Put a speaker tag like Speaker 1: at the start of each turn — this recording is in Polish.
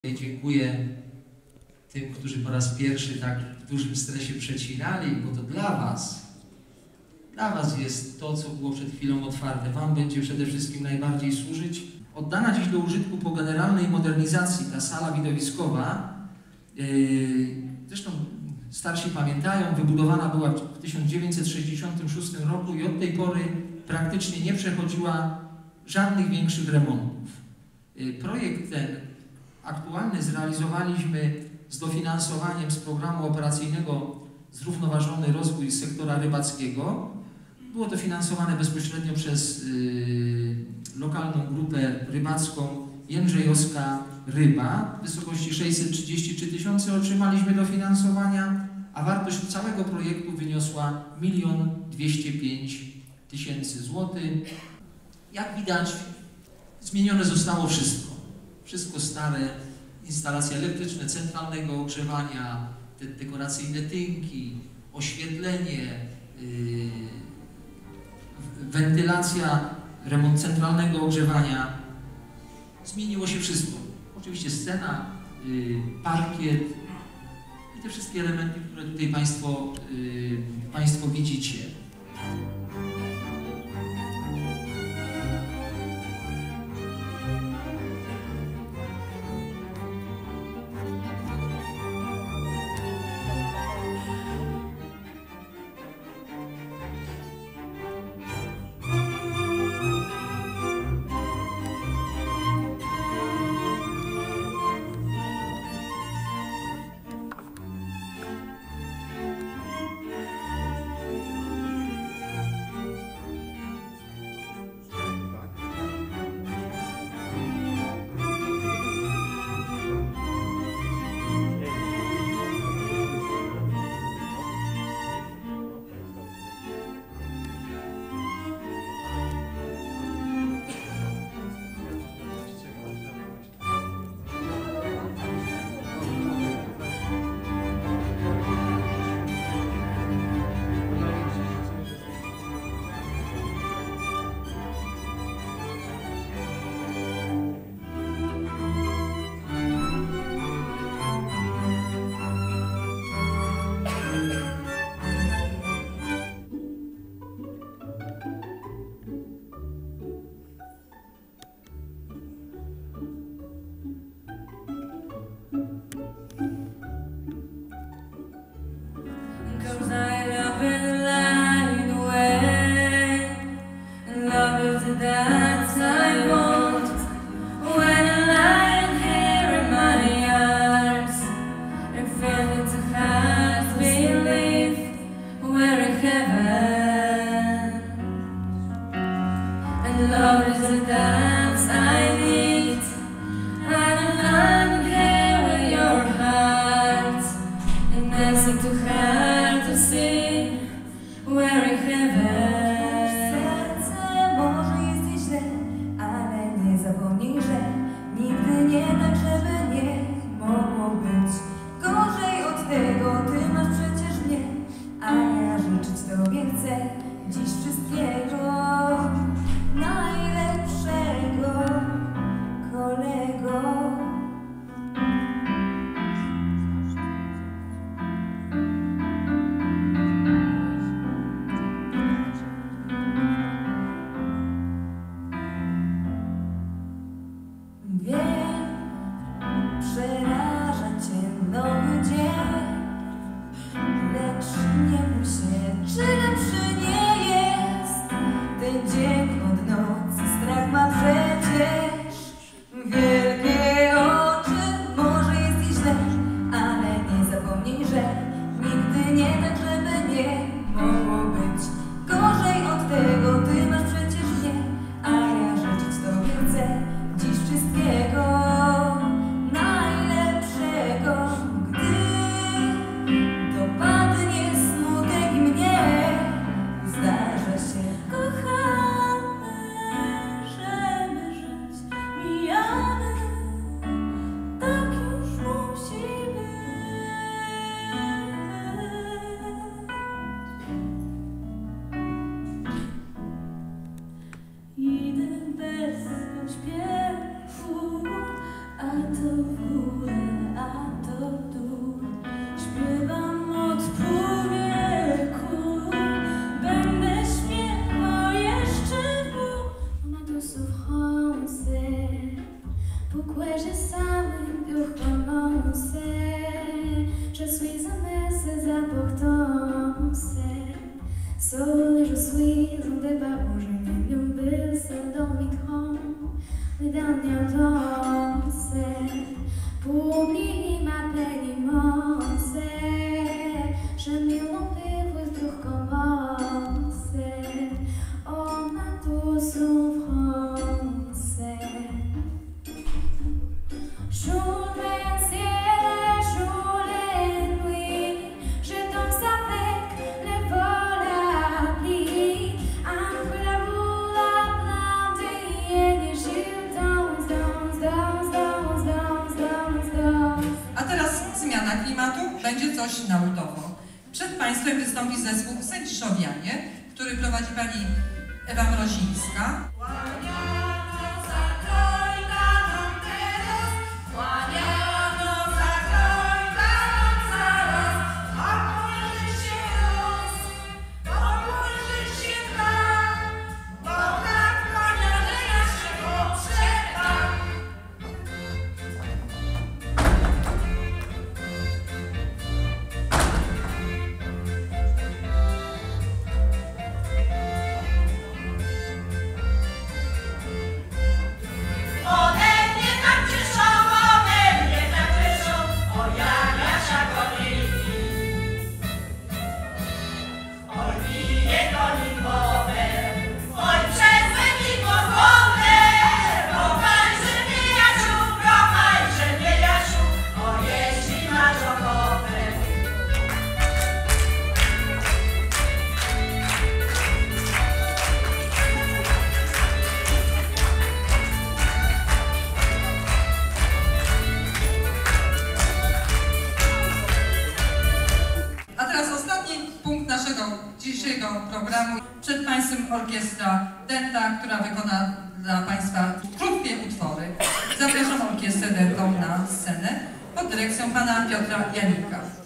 Speaker 1: Dziękuję tym, którzy po raz pierwszy tak w dużym stresie przecinali, bo to dla Was jest to, co było przed chwilą otwarte. Wam będzie przede wszystkim najbardziej służyć. Oddana dziś do użytku po generalnej modernizacji ta sala widowiskowa, zresztą starsi pamiętają, wybudowana była w 1966 roku i od tej pory praktycznie nie przechodziła żadnych większych remontów. Projekt ten aktualny zrealizowaliśmy z dofinansowaniem z programu operacyjnego Zrównoważony Rozwój Sektora Rybackiego. Było to finansowane bezpośrednio przez lokalną grupę rybacką Jędrzejowska Ryba. W wysokości 633 tysiące otrzymaliśmy dofinansowania, a wartość całego projektu wyniosła 1 205 000 złotych. Jak widać, zmienione zostało wszystko. Wszystko stare, instalacje elektryczne, centralnego ogrzewania, te dekoracyjne tynki, oświetlenie, wentylacja, remont centralnego ogrzewania. Zmieniło się wszystko. Oczywiście scena, parkiet i te wszystkie elementy, które tutaj Państwo widzicie.
Speaker 2: pour commencer. Je suis aimée, c'est important, c'est seul, je suis un débat où je n'ai bien seul dans le micro. Les dernières danses, pour oublier ma peine immense, je m'y rompais pour commencer. On a tous souffrance. Jour et ciel, jour et nuit, je danse avec les volets entre la boule à plein d'énergie. Danse, danse, danse, danse, danse, danse, danse.
Speaker 3: A teraz zmiana klimatu, będzie coś naukowo. Przed Państwem wystąpi zespół Sędziszowianie, który prowadzi pani Ewa Mrozińska. Dzisiejszego programu. Przed Państwem orkiestra Denta, która wykona dla Państwa krótkie utwory. Zapraszam orkiestrę Dentą na scenę pod dyrekcją pana Piotra Janika.